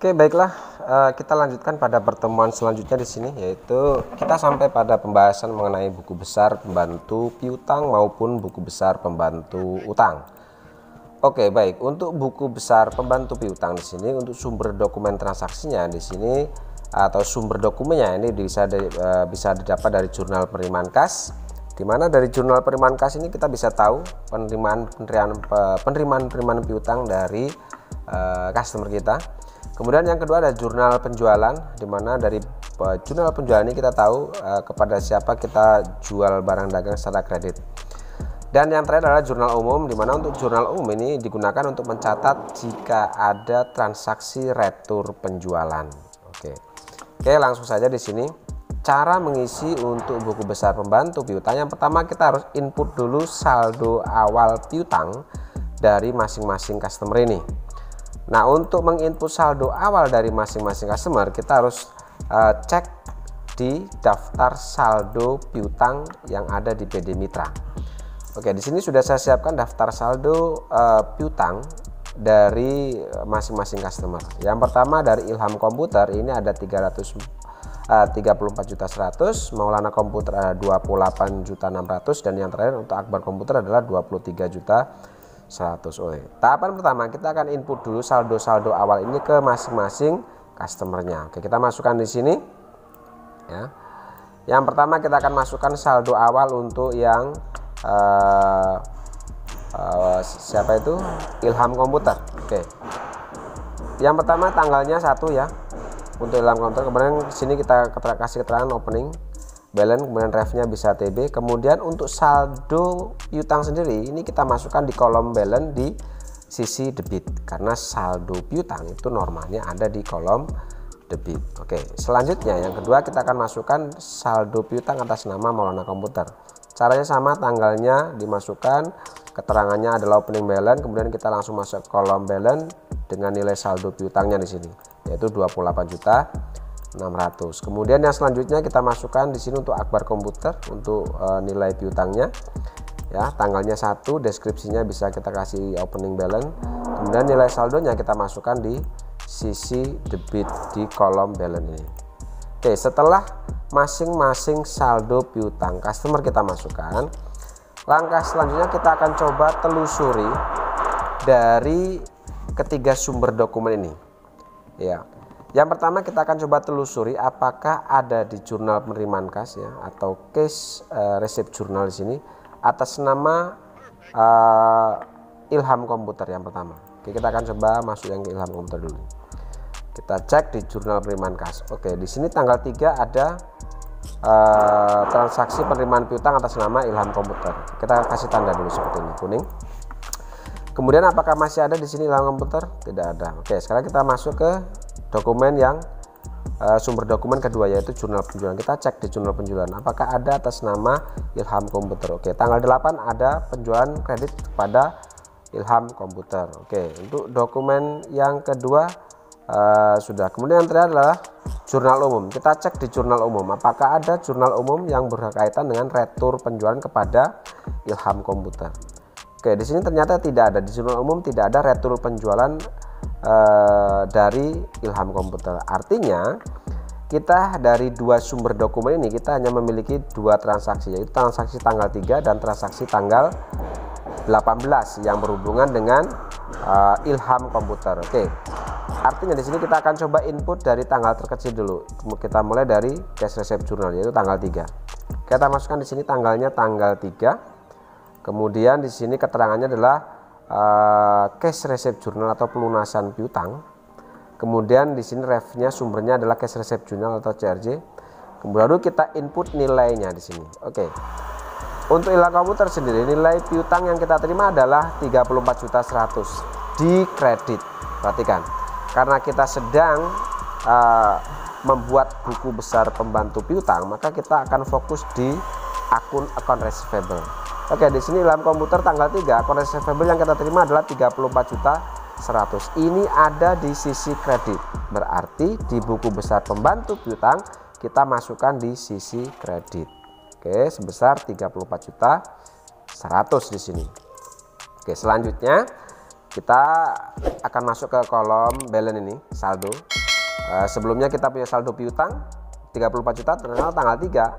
Oke, baiklah, kita lanjutkan pada pertemuan selanjutnya di sini, yaitu kita sampai pada pembahasan mengenai buku besar pembantu piutang maupun buku besar pembantu utang. Oke, baik. Untuk buku besar pembantu piutang di sini, untuk sumber dokumen transaksinya di sini atau sumber dokumennya ini bisa didapat dari jurnal penerimaan kas. Di mana dari jurnal penerimaan kas ini kita bisa tahu penerimaan piutang dari customer kita. Kemudian yang kedua ada jurnal penjualan, di mana dari jurnal penjualan ini kita tahu kepada siapa kita jual barang dagang secara kredit. Dan yang terakhir adalah jurnal umum, di mana untuk jurnal umum ini digunakan untuk mencatat jika ada transaksi retur penjualan. Oke, langsung saja di sini cara mengisi untuk buku besar pembantu piutang. Yang pertama kita harus input dulu saldo awal piutang dari masing-masing customer ini. Nah, untuk menginput saldo awal dari masing-masing customer, kita harus cek di daftar saldo piutang yang ada di PD Mitra. Oke, di sini sudah saya siapkan daftar saldo piutang dari masing-masing customer. Yang pertama dari Ilham Komputer ini ada 34.100.000, Maulana Komputer ada 28.600.000, dan yang terakhir untuk Akbar Komputer adalah 23.100.000. Tahapan pertama kita akan input dulu saldo-saldo awal ini ke masing-masing customernya. Oke, kita masukkan di sini ya. Yang pertama kita akan masukkan saldo awal untuk yang siapa itu? Ilham Komputer. Oke, yang pertama tanggalnya 1 ya untuk Ilham Komputer. Kemudian di sini kita kasih keterangan opening balance, kemudian refnya bisa TB. Kemudian untuk saldo piutang sendiri ini kita masukkan di kolom balance di sisi debit, karena saldo piutang itu normalnya ada di kolom debit. Oke, selanjutnya yang kedua kita akan masukkan saldo piutang atas nama Maulana Komputer. Caranya sama, tanggalnya dimasukkan, keterangannya adalah opening balance, kemudian kita langsung masuk kolom balance dengan nilai saldo piutangnya di sini yaitu 28.600.000. Kemudian yang selanjutnya kita masukkan di sini untuk Akbar Komputer untuk nilai piutangnya ya, tanggalnya 1, deskripsinya bisa kita kasih opening balance, kemudian nilai saldonya kita masukkan di sisi debit di kolom balance ini. Oke, setelah masing-masing saldo piutang customer kita masukkan, langkah selanjutnya kita akan coba telusuri dari ketiga sumber dokumen ini ya. Yang pertama kita akan coba telusuri apakah ada di jurnal penerimaan kas ya, atau case receipt jurnal di sini atas nama Ilham Komputer yang pertama. Oke, kita akan coba masuk yang ke Ilham Komputer dulu. Kita cek di jurnal penerimaan kas. Oke, di sini tanggal 3 ada transaksi penerimaan piutang atas nama Ilham Komputer. Kita kasih tanda dulu seperti ini, kuning. Kemudian apakah masih ada di sini Ilham Komputer? Tidak ada. Oke, sekarang kita masuk ke dokumen yang sumber dokumen kedua yaitu jurnal penjualan. Kita cek di jurnal penjualan apakah ada atas nama Ilham Komputer. Oke, tanggal 8 ada penjualan kredit kepada Ilham Komputer. Oke, untuk dokumen yang kedua sudah. Kemudian yang terakhir adalah jurnal umum. Kita cek di jurnal umum apakah ada jurnal umum yang berkaitan dengan retur penjualan kepada Ilham Komputer. Oke, di sini ternyata tidak ada, di jurnal umum tidak ada retur penjualan dari Ilham Komputer. Artinya kita dari dua sumber dokumen ini kita hanya memiliki dua transaksi, yaitu transaksi tanggal 3 dan transaksi tanggal 18 yang berhubungan dengan Ilham Komputer. Oke, artinya di sini kita akan coba input dari tanggal terkecil dulu. Kita mulai dari cash receipt jurnal yaitu tanggal 3. Kita masukkan di sini tanggalnya tanggal 3. Kemudian di sini keterangannya adalah cash receipt jurnal atau pelunasan piutang. Kemudian di sini refnya sumbernya adalah cash receipt jurnal atau CRJ. Kemudian baru kita input nilainya di sini. Oke. Untuk Ilham Komputer sendiri nilai piutang yang kita terima adalah 34.100.000 di kredit. Perhatikan. Karena kita sedang membuat buku besar pembantu piutang, maka kita akan fokus di akun account receivable. Oke, di sini Ilham Komputer tanggal 3 account receivable yang kita terima adalah 34.100.000. Ini ada di sisi kredit. Berarti di buku besar pembantu piutang kita masukkan di sisi kredit. Oke, sebesar 34.100.000 di sini. Oke, selanjutnya kita akan masuk ke kolom balance ini, saldo. Sebelumnya kita punya saldo piutang 34 juta, ternyata tanggal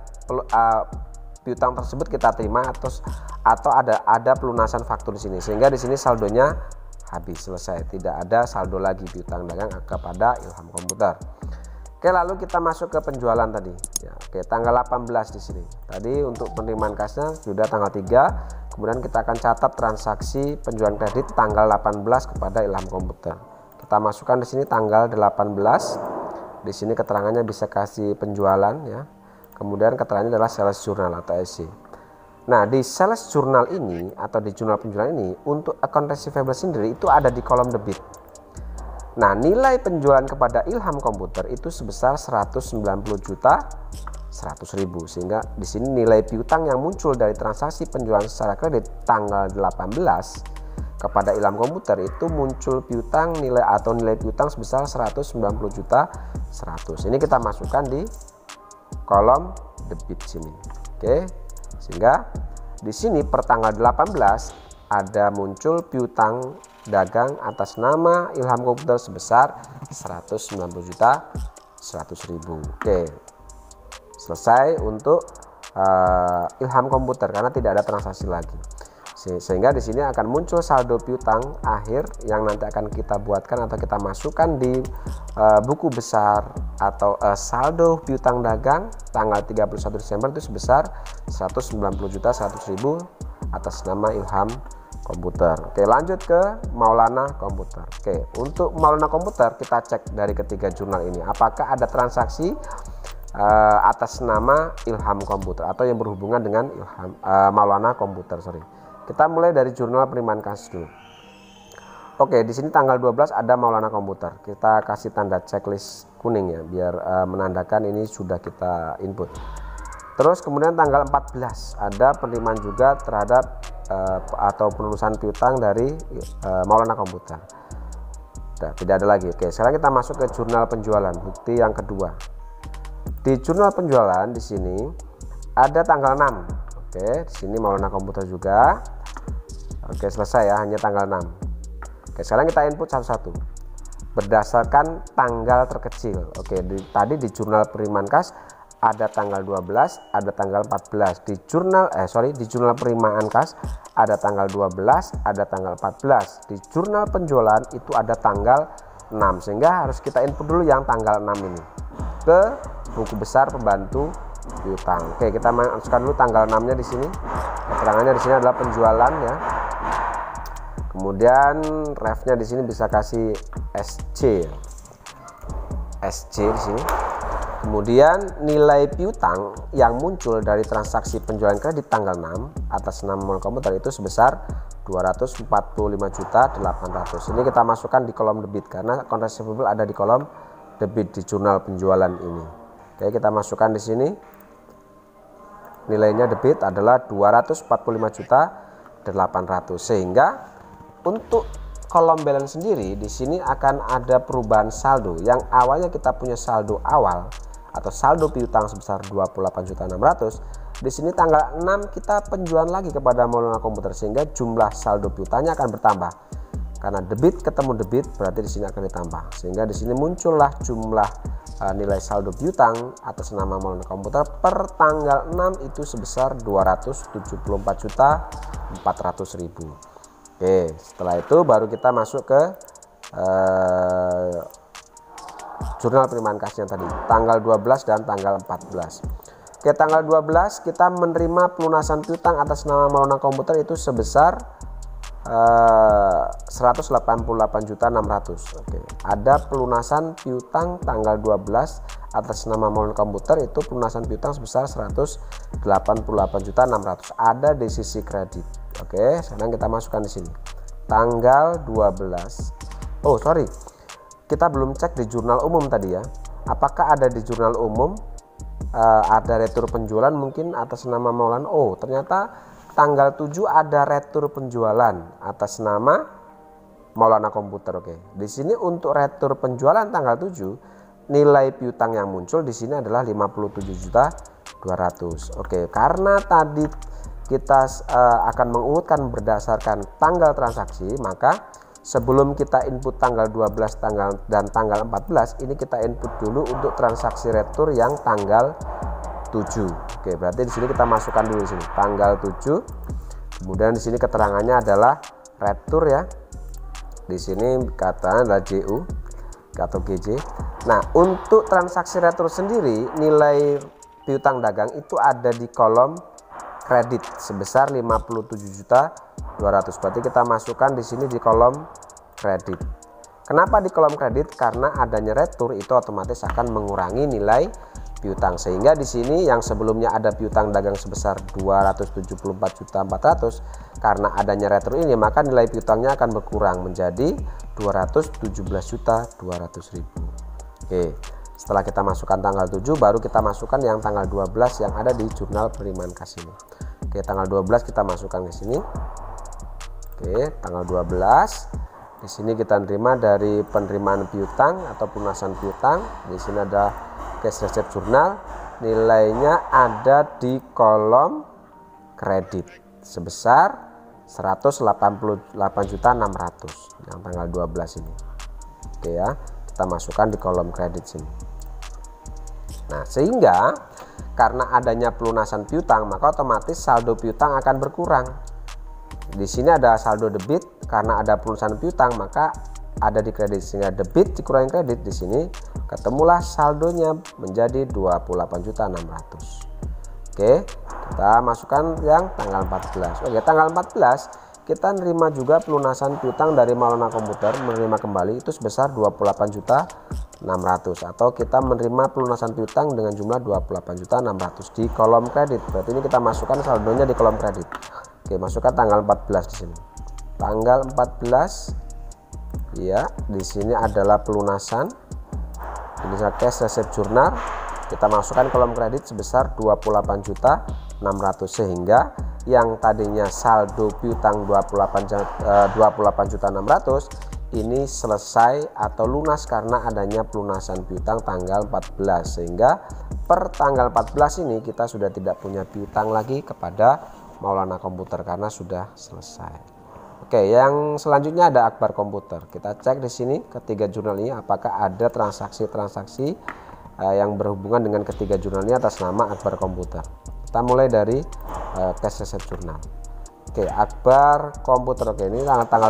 3 piutang tersebut kita terima atau ada pelunasan faktur di sini, sehingga di sini saldonya habis, selesai, tidak ada saldo lagi piutang dagang kepada Ilham Komputer. Oke, lalu kita masuk ke penjualan tadi ya. Oke, tanggal 18 di sini. Tadi untuk penerimaan kasnya sudah tanggal 3. Kemudian kita akan catat transaksi penjualan kredit tanggal 18 kepada Ilham Komputer. Kita masukkan di sini tanggal 18. Di sini keterangannya bisa kasih penjualan ya. Kemudian keterangannya adalah sales journal atau SC. Nah, di sales journal ini atau di jurnal penjualan ini untuk account receivable sendiri itu ada di kolom debit. Nah, nilai penjualan kepada Ilham Komputer itu sebesar 190.100.000, sehingga di sini nilai piutang yang muncul dari transaksi penjualan secara kredit tanggal 18 kepada Ilham Komputer itu muncul piutang nilai piutang sebesar 190.100.000. Ini kita masukkan di kolom debit sini. Oke. Sehingga di sini per tanggal 18 ada muncul piutang dagang atas nama Ilham Komputer sebesar 190.100.000. Oke, selesai untuk Ilham Komputer karena tidak ada transaksi lagi, sehingga di sini akan muncul saldo piutang akhir yang nanti akan kita buatkan atau kita masukkan di buku besar atau saldo piutang dagang tanggal 31 Desember itu sebesar 190.100.000 atas nama Ilham Komputer. Oke, lanjut ke Maulana Komputer. Oke, untuk Maulana Komputer kita cek dari ketiga jurnal ini apakah ada transaksi atas nama Ilham Komputer atau yang berhubungan dengan Maulana Komputer. Kita mulai dari jurnal penerimaan kas dulu. Oke, di sini tanggal 12 ada Maulana Komputer. Kita kasih tanda checklist kuning ya biar menandakan ini sudah kita input. Terus kemudian tanggal 14 ada penerimaan juga terhadap atau penelusuran piutang dari Maulana Komputer. Tidak ada lagi. Oke, sekarang kita masuk ke jurnal penjualan, bukti yang kedua. Di jurnal penjualan di sini ada tanggal 6. Oke, di sini Maulana Komputer juga. Oke, selesai ya, hanya tanggal 6. Oke, sekarang kita input satu-satu berdasarkan tanggal terkecil. Oke, tadi di jurnal penerimaan kas ada tanggal 12, ada tanggal 14. Di jurnal penerimaan kas ada tanggal 12, ada tanggal 14. Di jurnal penjualan itu ada tanggal 6, sehingga harus kita input dulu yang tanggal 6 ini ke buku besar pembantu piutang. Oke, kita masukkan dulu tanggal 6-nya di sini. Keterangannya di sini adalah penjualan ya. Kemudian refnya di sini bisa kasih SC di sini. Kemudian nilai piutang yang muncul dari transaksi penjualan kredit tanggal 6 atas nama Maulana Komputer itu sebesar 245.800.000. Ini kita masukkan di kolom debit karena account receivable ada di kolom debit di jurnal penjualan ini. Oke, kita masukkan di sini. Nilainya debit adalah 245.800.000, sehingga untuk kolom balance sendiri di sini akan ada perubahan saldo. Yang awalnya kita punya saldo awal atau saldo piutang sebesar 28.600.000, di sini tanggal 6 kita penjualan lagi kepada Maulana Komputer, sehingga jumlah saldo piutangnya akan bertambah. Karena debit ketemu debit berarti di sini akan ditambah, sehingga di sini muncullah jumlah nilai saldo piutang atas nama Maulana Komputer per tanggal 6 itu sebesar 274.400.000. Oke, setelah itu baru kita masuk ke jurnal penerimaan kasnya tadi tanggal 12 dan tanggal 14. Oke, tanggal 12 kita menerima pelunasan piutang atas nama Maulana Komputer itu sebesar 188.600.000. Oke, ada pelunasan piutang tanggal 12 atas nama Maulana Komputer itu pelunasan piutang sebesar 188.600.000 ada di sisi kredit. Oke, sekarang kita masukkan di sini tanggal 12. Kita belum cek di jurnal umum tadi ya. Apakah ada di jurnal umum ada retur penjualan mungkin atas nama Maulana? Oh, ternyata tanggal 7 ada retur penjualan atas nama Maulana Komputer. Oke. Di sini untuk retur penjualan tanggal 7 nilai piutang yang muncul di sini adalah 57.200.000. Oke, karena tadi kita akan mengurutkan berdasarkan tanggal transaksi, maka sebelum kita input tanggal 12 dan tanggal 14, ini kita input dulu untuk transaksi retur yang tanggal 7. Oke, berarti di sini kita masukkan dulu di sini tanggal 7. Kemudian di sini keterangannya adalah retur ya. Di sini katanya adalah JU atau GJ. Nah, untuk transaksi retur sendiri nilai piutang dagang itu ada di kolom kredit sebesar 57.200.000. Berarti kita masukkan di sini di kolom kredit. Kenapa di kolom kredit? Karena adanya retur itu otomatis akan mengurangi nilai piutang, sehingga di sini yang sebelumnya ada piutang dagang sebesar 274.400.000, karena adanya retur ini maka nilai piutangnya akan berkurang menjadi 217.200.000. Oke, setelah kita masukkan tanggal 7 baru kita masukkan yang tanggal 12 yang ada di jurnal penerimaan kas ini. Oke, tanggal 12 kita masukkan ke sini. Oke, tanggal 12 di sini kita terima dari penerimaan piutang atau pelunasan piutang. Di sini ada cash receipt jurnal, nilainya ada di kolom kredit sebesar 188.600 yang tanggal 12 ini. Oke ya, kita masukkan di kolom kredit sini. Nah, sehingga karena adanya pelunasan piutang maka otomatis saldo piutang akan berkurang. Di sini ada saldo debit, karena ada pelunasan piutang maka ada di kredit, sehingga debit dikurangi kredit, di sini ketemulah saldonya menjadi 28.600.000. Oke, kita masukkan yang tanggal 14. Oke, tanggal 14 kita nerima juga pelunasan piutang dari Maulana Komputer, menerima kembali itu sebesar 28.600.000, atau kita menerima pelunasan piutang dengan jumlah 28.600.000 di kolom kredit. Berarti ini kita masukkan saldonya di kolom kredit. Oke, masukkan tanggal 14 di sini. Tanggal 14 ya, di sini adalah pelunasan. Ini cash receipt jurnal, kita masukkan kolom kredit sebesar 28.600.000, sehingga yang tadinya saldo piutang 28.600.000 ini selesai atau lunas karena adanya pelunasan piutang tanggal 14, sehingga per tanggal 14 ini kita sudah tidak punya piutang lagi kepada Maulana Komputer karena sudah selesai. Oke, yang selanjutnya ada Akbar Komputer. Kita cek di sini ketiga jurnal ini apakah ada transaksi-transaksi yang berhubungan dengan ketiga jurnal ini atas nama Akbar Komputer. Kita mulai dari cash receipt jurnal. Oke, Akbar Komputer. Oke, ini tanggal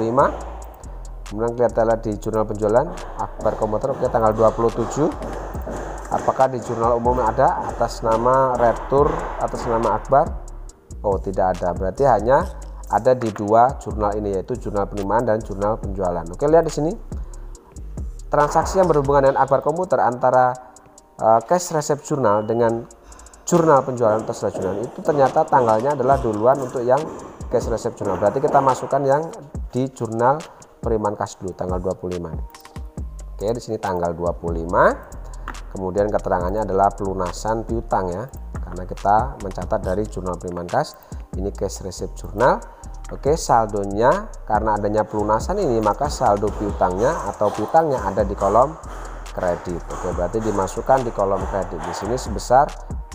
25. Kemudian kelihatan di jurnal penjualan Akbar Komputer. Oke, tanggal 27. Apakah di jurnal umum ada atas nama retur atas nama Akbar? Oh, tidak ada. Berarti hanya ada di dua jurnal ini, yaitu jurnal penerimaan dan jurnal penjualan. Oke, lihat di sini transaksi yang berhubungan dengan Akbar Komputer antara cash receipt jurnal dengan jurnal penjualan atau sales jurnal itu ternyata tanggalnya adalah duluan untuk yang cash receipt jurnal. Berarti kita masukkan yang di jurnal penerimaan kas dulu tanggal 25. Oke, di sini tanggal 25. Kemudian keterangannya adalah pelunasan piutang ya, karena kita mencatat dari jurnal penerimaan kas. Ini cash receipt jurnal. Oke, saldonya karena adanya pelunasan ini maka saldo piutangnya atau piutangnya ada di kolom kredit. Oke, berarti dimasukkan di kolom kredit di sini sebesar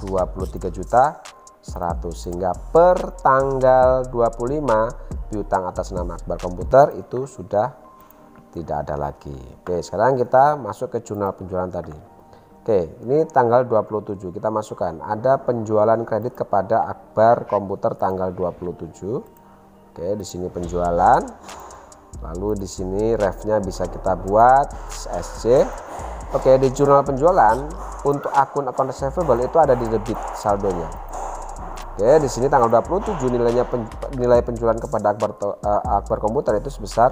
23.100.000, sehingga per tanggal 25 piutang atas nama Akbar Komputer itu sudah tidak ada lagi. Oke, sekarang kita masuk ke jurnal penjualan tadi. Oke, ini tanggal 27 kita masukkan ada penjualan kredit kepada Akbar Komputer tanggal 27. Oke, di sini penjualan. Lalu di sini refnya bisa kita buat SC. Oke, di jurnal penjualan untuk akun accounts receivable itu ada di debit saldonya. Oke, di sini tanggal 27 nilai penjualan kepada Akbar Komputer itu sebesar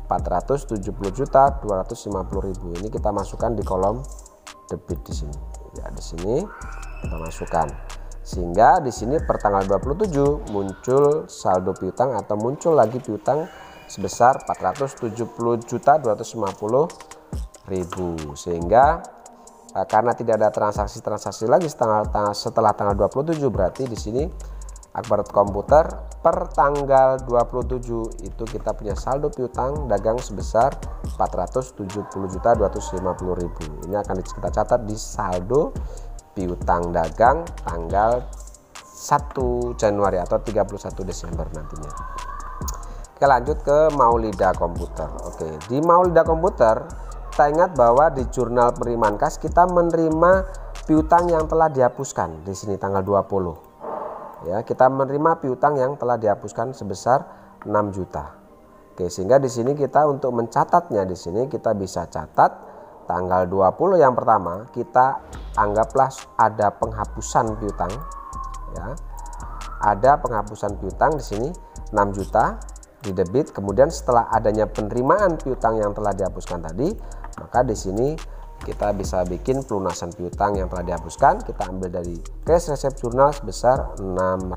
470.250.000. Ini kita masukkan di kolom debit di sini. Ya, di sini kita masukkan. Sehingga di sini per tanggal 27 muncul saldo piutang atau muncul lagi piutang sebesar 470.250.000. Sehingga karena tidak ada transaksi-transaksi lagi setelah tanggal 27, berarti di sini Akbar Komputer per tanggal 27 itu kita punya saldo piutang dagang sebesar 470.250.000. Ini akan kita catat di saldo piutang dagang tanggal 1 Januari atau 31 Desember nantinya. Kita lanjut ke Maulida Komputer. Oke, di Maulida Komputer kita ingat bahwa di jurnal penerimaan kas kita menerima piutang yang telah dihapuskan di sini tanggal 20. Ya, kita menerima piutang yang telah dihapuskan sebesar 6 juta. Oke, sehingga di sini kita untuk mencatatnya di sini kita bisa catat tanggal 20 yang pertama kita anggaplah ada penghapusan piutang ya. Ada penghapusan piutang di sini 6 juta di debit, kemudian setelah adanya penerimaan piutang yang telah dihapuskan tadi, maka di sini kita bisa bikin pelunasan piutang yang telah dihapuskan. Kita ambil dari cash receipt jurnal sebesar 6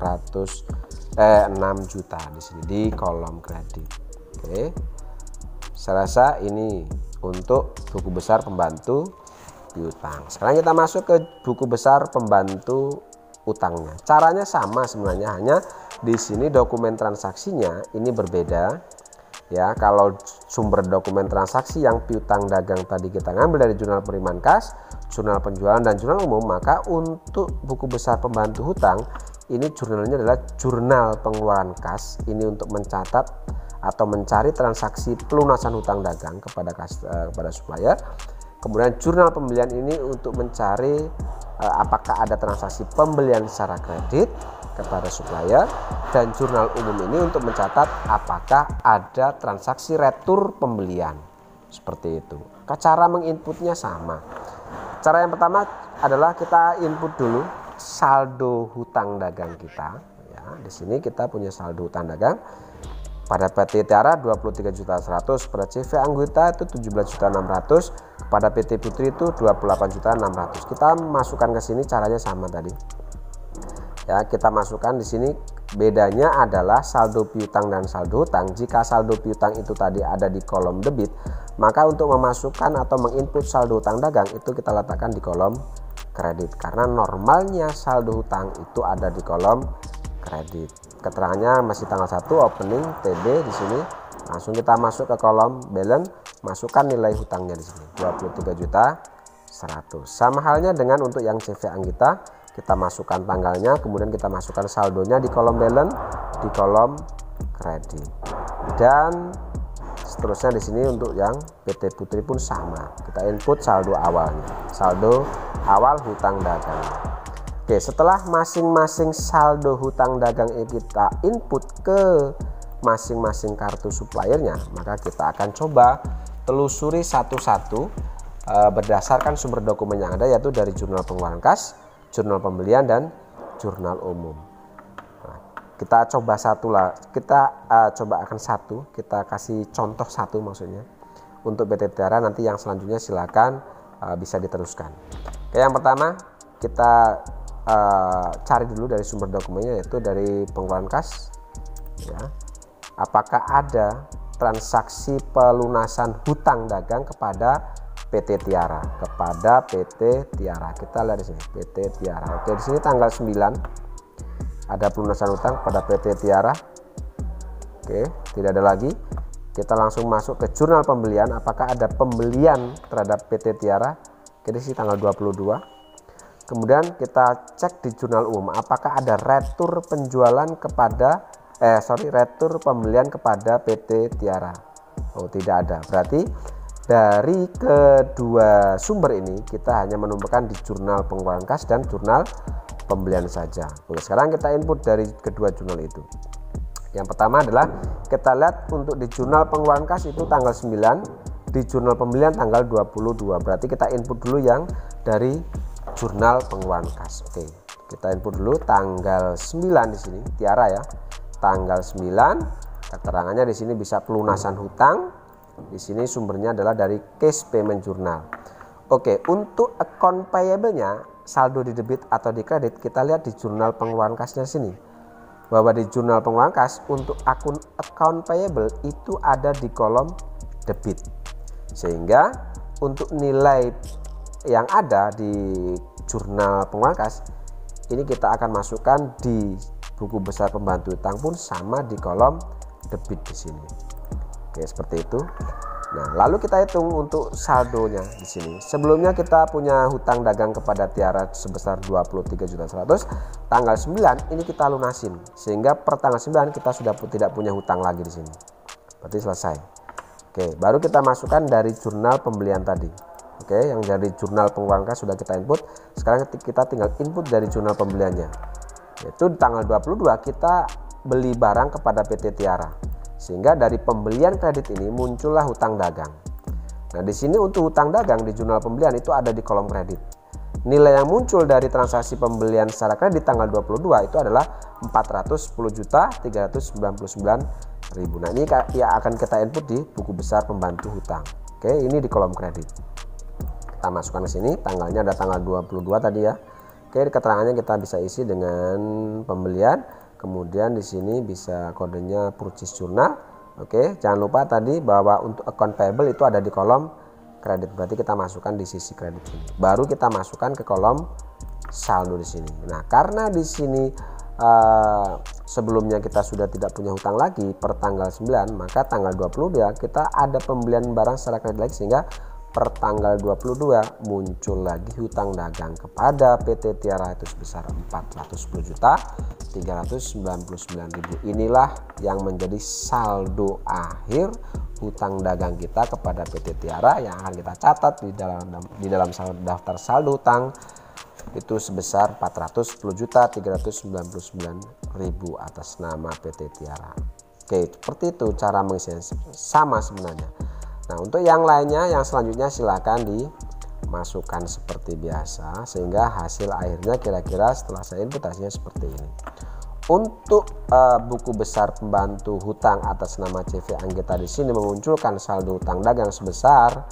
juta di sini di kolom kredit. Oke. Saya rasa ini untuk buku besar pembantu piutang. Sekarang kita masuk ke buku besar pembantu utangnya. Caranya sama sebenarnya, hanya di sini dokumen transaksinya ini berbeda. Ya, kalau sumber dokumen transaksi yang piutang dagang tadi kita ngambil dari jurnal penerimaan kas, jurnal penjualan dan jurnal umum, maka untuk buku besar pembantu hutang ini jurnalnya adalah jurnal pengeluaran kas. Ini untuk mencatat atau mencari transaksi pelunasan hutang dagang kepada supplier. Kemudian jurnal pembelian ini untuk mencari apakah ada transaksi pembelian secara kredit kepada supplier, dan jurnal umum ini untuk mencatat apakah ada transaksi retur pembelian. Seperti itu. Cara menginputnya sama. Cara yang pertama adalah kita input dulu saldo hutang dagang kita. Ya, di sini kita punya saldo hutang dagang. Pada PT Tiara 23.100.000, pada CV Anggota itu 17.600.000, pada PT Putri itu 28.600.000. Kita masukkan ke sini, caranya sama tadi. Ya, kita masukkan di sini, bedanya adalah saldo piutang dan saldo hutang. Jika saldo piutang itu tadi ada di kolom debit, maka untuk memasukkan atau menginput saldo hutang dagang itu kita letakkan di kolom kredit, karena normalnya saldo hutang itu ada di kolom kredit. Keterangannya masih tanggal 1 opening TB di sini. Langsung kita masuk ke kolom balance, masukkan nilai hutangnya di sini 23.100.000. Sama halnya dengan untuk yang CV Anggita, kita masukkan tanggalnya, kemudian kita masukkan saldonya di kolom balance, di kolom kredit. Dan seterusnya di sini untuk yang PT Putri pun sama. Kita input saldo awalnya, saldo awal hutang dagang. Oke, setelah masing-masing saldo hutang dagang ini kita input ke masing-masing kartu suppliernya, maka kita akan coba telusuri satu-satu berdasarkan sumber dokumen yang ada, yaitu dari jurnal pengeluaran kas, jurnal pembelian, dan jurnal umum. Nah, kita coba satu lah, kita coba akan satu, kita kasih contoh satu maksudnya. Untuk PT Tiara, nanti yang selanjutnya silakan bisa diteruskan. Oke, yang pertama kita cari dulu dari sumber dokumennya, yaitu dari pengeluaran kas ya. Apakah ada transaksi pelunasan hutang dagang kepada PT Tiara, kita lihat di sini PT Tiara. Oke, di sini tanggal 9 ada pelunasan hutang kepada PT Tiara. Oke, tidak ada lagi. Kita langsung masuk ke jurnal pembelian, apakah ada pembelian terhadap PT Tiara. Oke, di sini tanggal 22. Kemudian kita cek di jurnal umum, apakah ada retur penjualan kepada retur pembelian kepada PT Tiara. Oh, tidak ada. Berarti dari kedua sumber ini kita hanya menemukan di jurnal pengeluaran kas dan jurnal pembelian saja. Oke, sekarang kita input dari kedua jurnal itu. Yang pertama adalah kita lihat untuk di jurnal pengeluaran kas itu tanggal 9, di jurnal pembelian tanggal 22. Berarti kita input dulu yang dari jurnal pengeluaran kas. Oke, kita input dulu tanggal 9 di sini, Tiara ya. Tanggal 9, keterangannya di sini bisa pelunasan hutang. Di sini sumbernya adalah dari case payment journal. Oke, untuk account payable-nya, saldo di debit atau di kredit, kita lihat di jurnal pengeluaran kasnya sini. Bahwa di jurnal pengeluaran kas untuk akun account payable itu ada di kolom debit. Sehingga untuk nilai yang ada di jurnal pengeluaran kas ini kita akan masukkan di buku besar pembantu utang pun sama di kolom debit di sini. Oke, seperti itu. Nah, lalu kita hitung untuk saldonya di sini. Sebelumnya kita punya hutang dagang kepada Tiara sebesar 23.100.000. Tanggal 9 ini kita lunasin, sehingga per tanggal 9 kita sudah tidak punya hutang lagi di sini. Berarti selesai. Oke, baru kita masukkan dari jurnal pembelian tadi. Oke, yang dari jurnal pengeluaran kas sudah kita input. Sekarang kita tinggal input dari jurnal pembeliannya. Yaitu tanggal 22 kita beli barang kepada PT Tiara. Sehingga dari pembelian kredit ini muncullah hutang dagang. Nah, di sini untuk hutang dagang di jurnal pembelian itu ada di kolom kredit. Nilai yang muncul dari transaksi pembelian secara kredit tanggal 22 itu adalah 410.399.000. Nah, ini ya akan kita input di buku besar pembantu hutang. Oke, ini di kolom kredit. Kita masukkan ke sini, tanggalnya ada tanggal 22 tadi ya. Oke, keterangannya kita bisa isi dengan pembelian. Kemudian di sini bisa kodenya purchase journal. Oke, jangan lupa tadi bahwa untuk account payable itu ada di kolom kredit. Berarti kita masukkan di sisi kredit ini. Baru kita masukkan ke kolom saldo di sini. Nah, karena di sini sebelumnya kita sudah tidak punya hutang lagi per tanggal 9, maka tanggal 20 ya kita ada pembelian barang secara kredit lagi, sehingga per tanggal 22 muncul lagi hutang dagang kepada PT Tiara itu sebesar 410.399.000. Inilah yang menjadi saldo akhir hutang dagang kita kepada PT Tiara yang akan kita catat di dalam daftar saldo hutang itu sebesar 410.399.000 atas nama PT Tiara. Oke, seperti itu cara mengisinya, sama sebenarnya. Nah, untuk yang lainnya, yang selanjutnya silakan dimasukkan seperti biasa, sehingga hasil akhirnya kira-kira setelah saya input hasilnya seperti ini. Untuk buku besar pembantu hutang atas nama CV Anggita di sini memunculkan saldo hutang dagang sebesar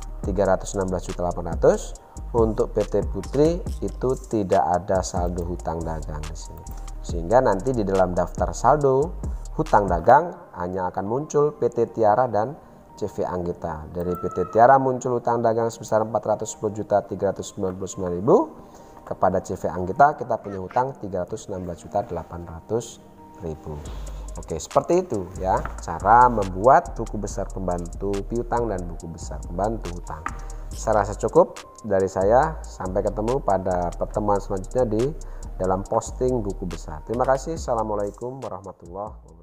316.800.000. Untuk PT Putri itu tidak ada saldo hutang dagang di sini. Sehingga nanti di dalam daftar saldo hutang dagang hanya akan muncul PT Tiara dan CV Anggita. Dari PT Tiara muncul hutang dagang sebesar 410.399.000. Kepada CV Anggita kita punya hutang 316.800.000. Oke, seperti itu ya cara membuat buku besar pembantu piutang dan buku besar pembantu hutang. Saya rasa cukup dari saya. Sampai ketemu pada pertemuan selanjutnya di dalam posting buku besar. Terima kasih. Assalamualaikum warahmatullahi wabarakatuh.